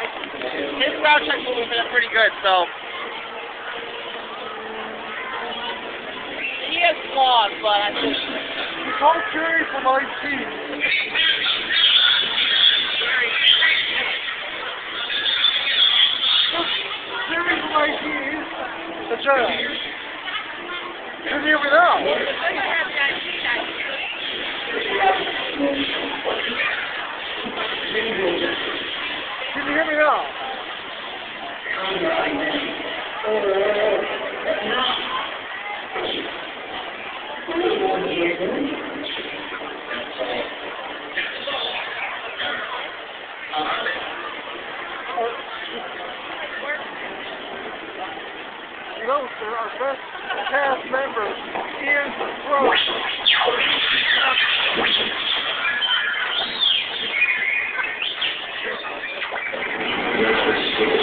His ground checks have been pretty good, so. He has flaws, but I think. Call Jerry from IT. Jerry from IT. The judge. Can you hear me now? Can you hear me now? You know, sir, our best cast member is Rose.